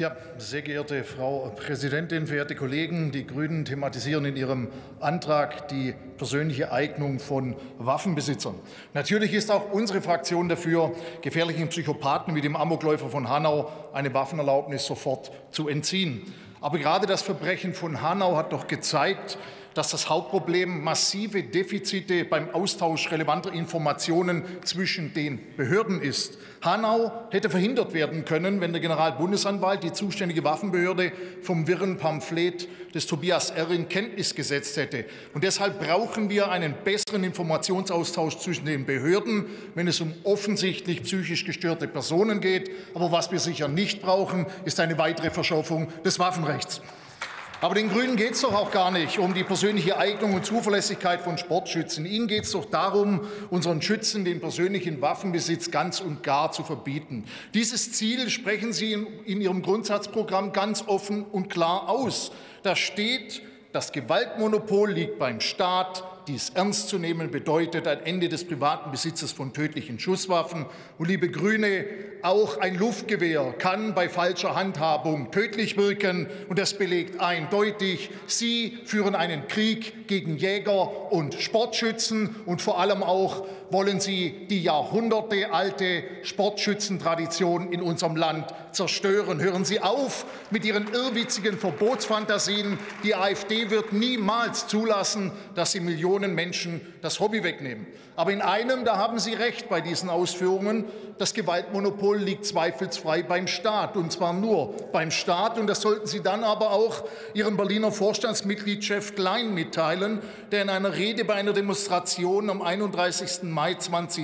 Ja, sehr geehrte Frau Präsidentin, verehrte Kollegen! Die Grünen thematisieren in ihrem Antrag die persönliche Eignung von Waffenbesitzern. Natürlich ist auch unsere Fraktion dafür, gefährlichen Psychopathen wie dem Amokläufer von Hanau eine Waffenerlaubnis sofort zu entziehen. Aber gerade das Verbrechen von Hanau hat doch gezeigt, dass das Hauptproblem massive Defizite beim Austausch relevanter Informationen zwischen den Behörden ist. Hanau hätte verhindert werden können, wenn der Generalbundesanwalt die zuständige Waffenbehörde vom wirren Pamphlet des Tobias R. in Kenntnis gesetzt hätte. Und deshalb brauchen wir einen besseren Informationsaustausch zwischen den Behörden, wenn es um offensichtlich psychisch gestörte Personen geht. Aber was wir sicher nicht brauchen, ist eine weitere Verschärfung des Waffenrechts. Aber den Grünen geht es doch auch gar nicht um die persönliche Eignung und Zuverlässigkeit von Sportschützen. Ihnen geht es doch darum, unseren Schützen den persönlichen Waffenbesitz ganz und gar zu verbieten. Dieses Ziel sprechen Sie in Ihrem Grundsatzprogramm ganz offen und klar aus. Da steht, das Gewaltmonopol liegt beim Staat. Dies ernst zu nehmen bedeutet ein Ende des privaten Besitzes von tödlichen Schusswaffen. Und liebe Grüne, auch ein Luftgewehr kann bei falscher Handhabung tödlich wirken. Und das belegt eindeutig, Sie führen einen Krieg gegen Jäger und Sportschützen. Und vor allem auch wollen Sie die jahrhundertealte Sportschützentradition in unserem Land zerstören. Hören Sie auf mit Ihren irrwitzigen Verbotsfantasien. Die AfD wird niemals zulassen, dass Sie Millionen Menschen das Hobby wegnehmen. Aber in einem, da haben Sie recht bei diesen Ausführungen, das Gewaltmonopol liegt zweifelsfrei beim Staat, und zwar nur beim Staat. Und das sollten Sie dann aber auch Ihrem Berliner Vorstandsmitglied Jeff Klein mitteilen, der in einer Rede bei einer Demonstration am 31. Mai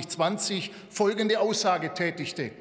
2020 folgende Aussage tätigte: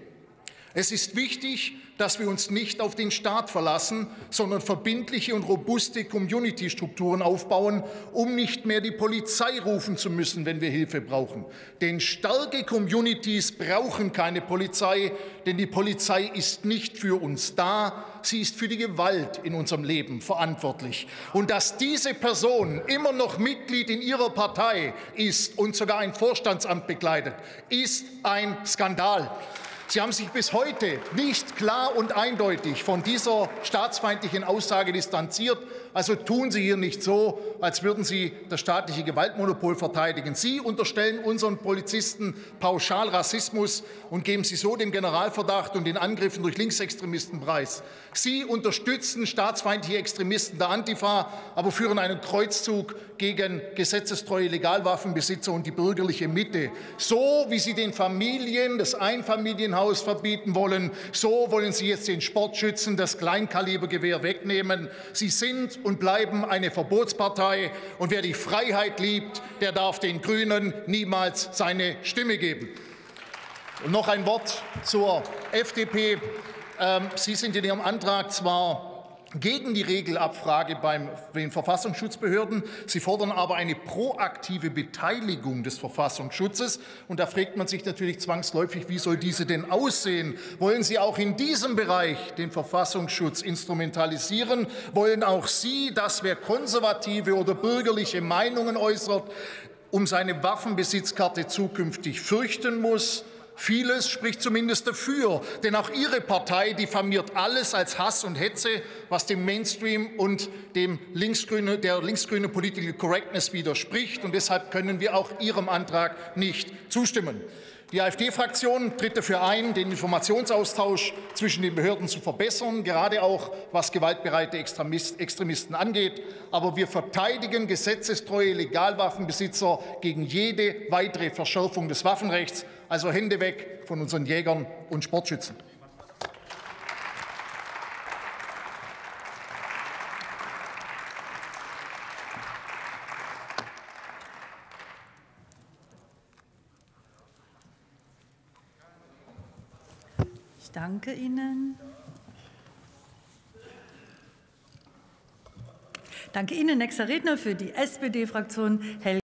Es ist wichtig, dass wir uns nicht auf den Staat verlassen, sondern verbindliche und robuste Community-Strukturen aufbauen, um nicht mehr die Polizei rufen zu müssen, wenn wir Hilfe brauchen. Denn starke Communities brauchen keine Polizei, denn die Polizei ist nicht für uns da, sie ist für die Gewalt in unserem Leben verantwortlich. Und dass diese Person immer noch Mitglied in ihrer Partei ist und sogar ein Vorstandsamt bekleidet, ist ein Skandal. Sie haben sich bis heute nicht klar und eindeutig von dieser staatsfeindlichen Aussage distanziert. Also tun Sie hier nicht so, als würden Sie das staatliche Gewaltmonopol verteidigen. Sie unterstellen unseren Polizisten pauschal Rassismus und geben Sie so dem Generalverdacht und den Angriffen durch Linksextremisten preis. Sie unterstützen staatsfeindliche Extremisten der Antifa, aber führen einen Kreuzzug gegen gesetzestreue Legalwaffenbesitzer und die bürgerliche Mitte. So wie Sie den Familien das Einfamilienhaus verbieten wollen, so wollen Sie jetzt den Sportschützen das Kleinkalibergewehr wegnehmen. Sie sind und bleiben eine Verbotspartei. Und wer die Freiheit liebt, der darf den Grünen niemals seine Stimme geben. Und noch ein Wort zur FDP. Sie sind in Ihrem Antrag zwar gegen die Regelabfrage bei den Verfassungsschutzbehörden. Sie fordern aber eine proaktive Beteiligung des Verfassungsschutzes. Und da fragt man sich natürlich zwangsläufig, wie soll diese denn aussehen? Wollen Sie auch in diesem Bereich den Verfassungsschutz instrumentalisieren? Wollen auch Sie, dass wer konservative oder bürgerliche Meinungen äußert, um seine Waffenbesitzkarte zukünftig fürchten muss? Vieles spricht zumindest dafür, denn auch Ihre Partei diffamiert alles als Hass und Hetze, was dem Mainstream und der linksgrüne Political Correctness widerspricht. Und deshalb können wir auch Ihrem Antrag nicht zustimmen. Die AfD-Fraktion tritt dafür ein, den Informationsaustausch zwischen den Behörden zu verbessern, gerade auch was gewaltbereite Extremisten angeht. Aber wir verteidigen gesetzestreue Legalwaffenbesitzer gegen jede weitere Verschärfung des Waffenrechts. Also Hände weg von unseren Jägern und Sportschützen. Ich danke Ihnen. Danke Ihnen. Nächster Redner für die SPD-Fraktion, Helge